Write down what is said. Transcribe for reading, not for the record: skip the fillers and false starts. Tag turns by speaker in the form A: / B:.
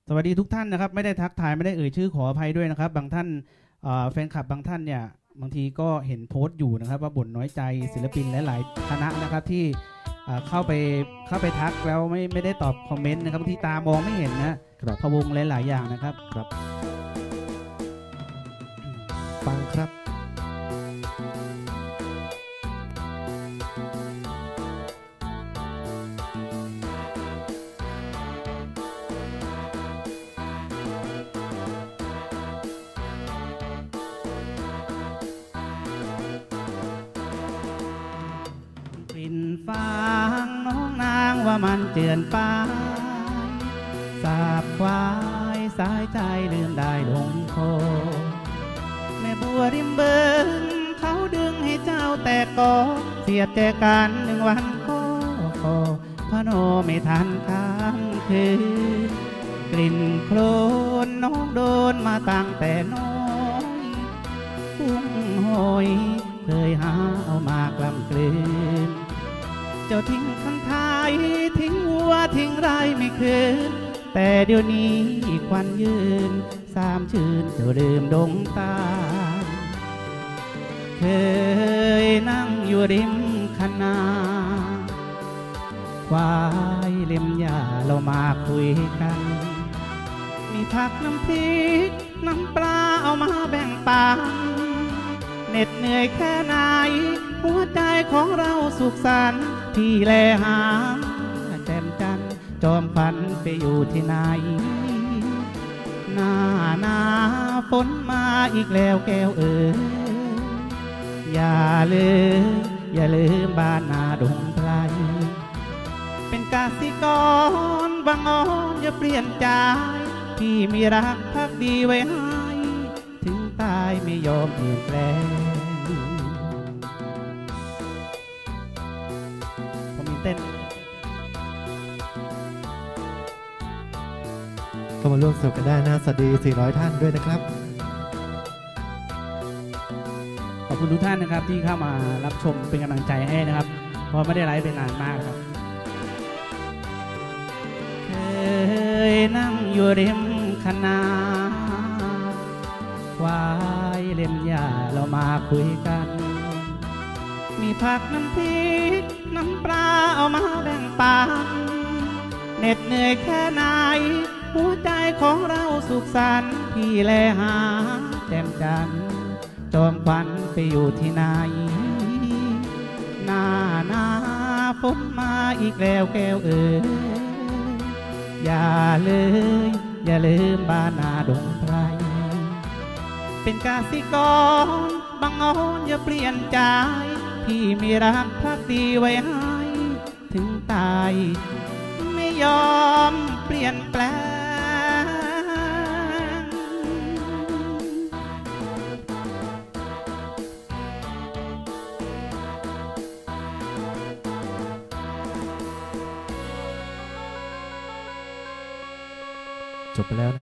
A: สวัสดีทุกท่านนะครับไม่ได้ทักทายไม่ได้เอ่ยชื่อขออภัยด้วยนะครับบางท่านแฟนคลับบางท่านเนี่ยบางทีก็เห็นโพสต์อยู่นะครับว่าบ่นน้อยใจศิลปินหลายๆคณะนะครับที่เข้าไปทักแล้วไม่ได้ตอบคอมเมนต์นะครับบางทีตามองไม่เห็นนะพะวงหลายๆอย่างนะครับ
B: ฟังครับ
A: กลิ่นฟางน้องนางว่ามันเจือนไปสาบควายสายใจลืมได้ลงคอแม่บัวริมเบิงเขาดึงให้เจ้าแต่ก็เสียใจกัน1 วันก็พระโนไม่ทันค้างคืนกลิ่นโคลนน้องโดนมาตั้งแต่น้อยพุ่งหอยเคยหาเอามากลำกลืนเจ้าทิ้งคันทายทิ้งวัวทิ้งไรไม่คืนแต่เดี๋ยวนี้ควันยืนสามชื่นเจ้าลืมดงตาเคยนั่งอยู่ริมคณาควายเล็มหญ้าเรามาคุยกันมีผักน้ำพริกน้ำปลาเอามาแบ่งปันเหน็ดเหนื่อยแค่ไหนหัวใจของเราสุขสันต์ที่แลหาแจ่มจันทร์จอมฝันไปอยู่ที่ไหนหน้าฝนมาอีกแล้วแก้วเอ๋ยอย่าลืมบ้านนาดงไพรเป็นกสิกรบางอ้อนอย่าเปลี่ยนใจที่มีรักพักดีไว้ให้ถึงตายไม่ยอมเปลี่ยนแปลงผมมีเต้น
B: เข้ามาร่วมสนุกกันได้นะสวัสดี400 ท่านด้วยนะครับ
A: ขอบคุณทุกท่านนะครับที่เข้ามารับชมเป็นกำลังใจให้นะครับเพราะไม่ได้ไลฟ์เป็นนานมากครับเคยนั่งอยู่ริมคณาควายเล็มหญ้าเรามาคุยกันมีผักน้ำพริกน้ำปลาเอามาแบ่งปันเหน็ดเหนื่อยแค่ไหนหัวใจของเราสุขสันต์ที่แลหาแจ่มจันทร์จอมฝันไปอยู่ที่ไหนหน้าฝนมาอีกแล้วแก้วเอ๋ยอย่าลืมบ้านนาดงไพรเป็นกสิกรบางอ้อนอย่าเปลี่ยนใจที่มีรักพักดีไว้ให้ถึงตายไม่ยอมเปลี่ยนแปลง
B: จบไปแล้ว